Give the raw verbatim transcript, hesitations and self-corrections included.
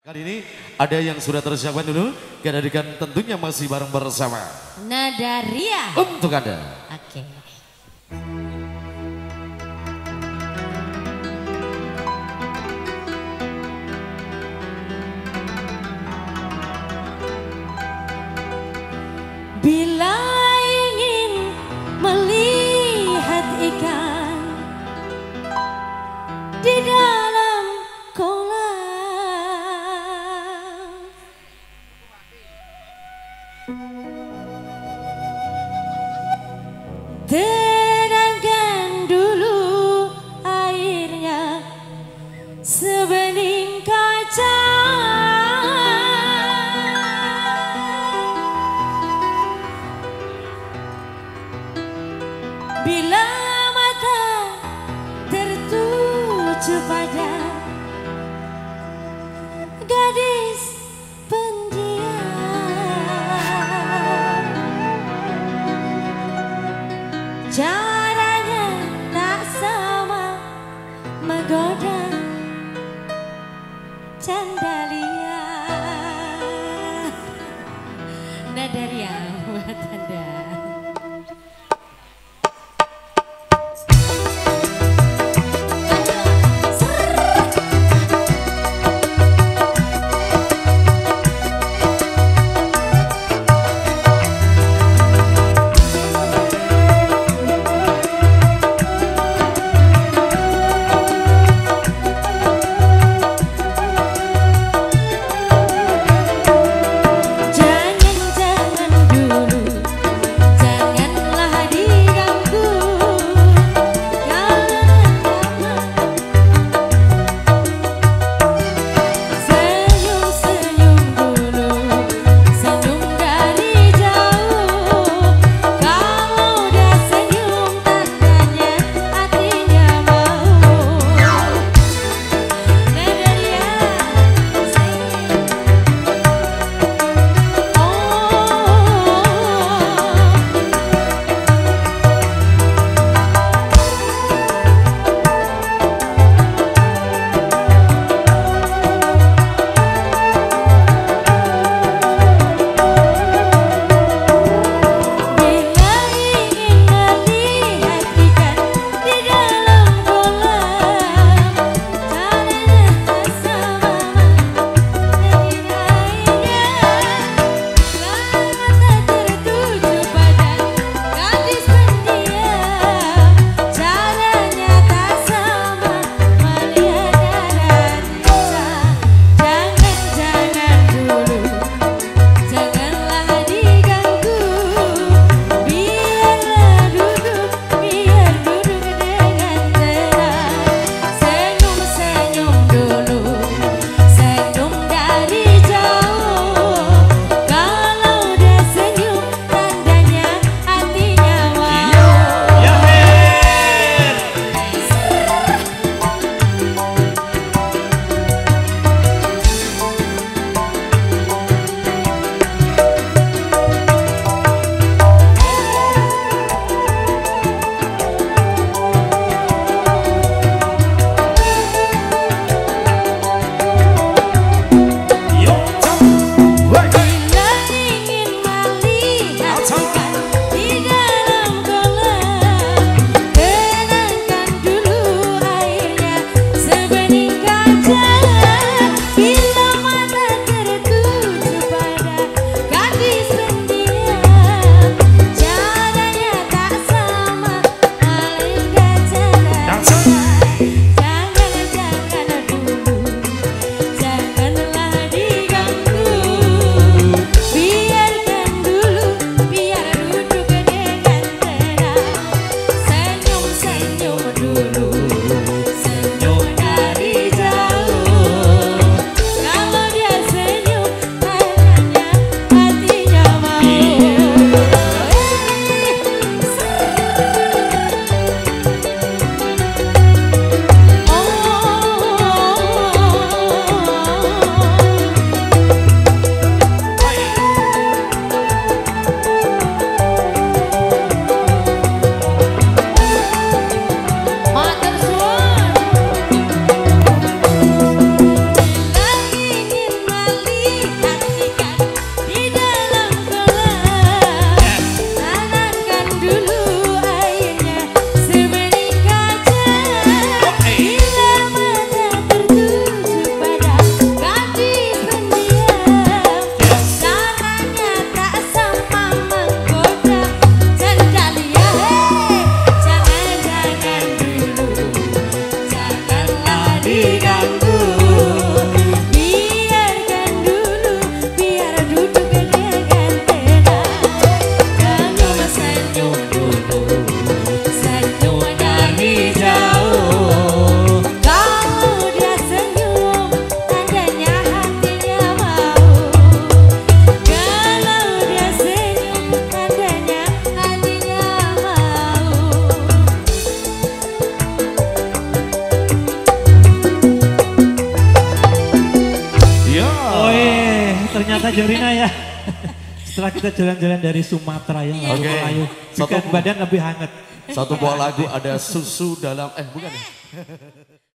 Kali ini ada yang sudah tersiapkan dulu, kita hadirkan tentunya masih bareng bersama Nadaria untuk Anda. Oke. Bila ingin melihat ikan di dalam kolam, tenangkan dulu airnya sebening kaca. Bila mata tertuju pada gadis pendiam, caranya tak sama menggoda Candalia. Nadaria buat Anda. Oh iya, ternyata Jorina ya. Setelah kita jalan-jalan dari Sumatera ya, langsung Oke. Melayu. Bikin Satu- badan lebih hangat. Satu buah lagu ada susu dalam, eh bukan ya?